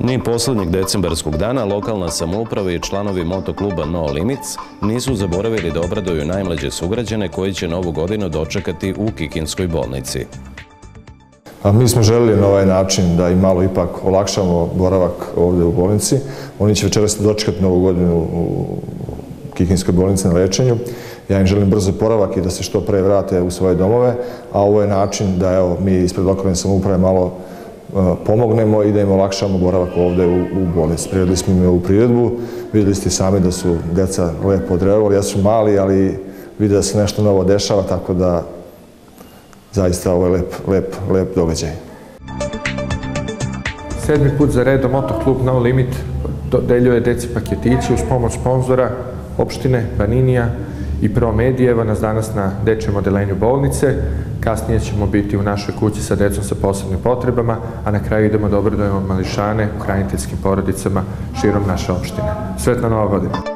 Ni poslednjeg decembarskog dana lokalna samouprava i članovi motokluba No Limits nisu zaboravili da obraduju najmlađe sugrađane koji će novu godinu dočekati u Kikinskoj bolnici. Mi smo želeli na ovaj način da im malo ipak olakšamo boravak ovde u bolnici. Oni će večeras dočekati novu godinu u Kikinskoj bolnici na lečenju. Ja im želim brzo oporavak i da se što pre vrate u svoje domove, a ovo je način da mi ispred lokalne samouprave malo pomognemo i da im olakšamo boravak ovde u bolnici. Priredili smo im ovu priredbu, videli ste sami da su deca lepo odreagovali, ja su mali, ali vide da se nešto novo dešava, tako da zaista ovo je lep događaj. 7. put za redom motoklub No Limit dodeljuje deci paketići uz pomoć sponzora opštine Baninija i Pro Medije. Evo nas danas na dečijem odelenju bolnice. Kasnije ćemo biti u našoj kući sa decom sa posebnim potrebama, a na kraju idemo da obradujemo mališane u hraniteljskim porodicama širom naše opštine. Sretna Nova godina!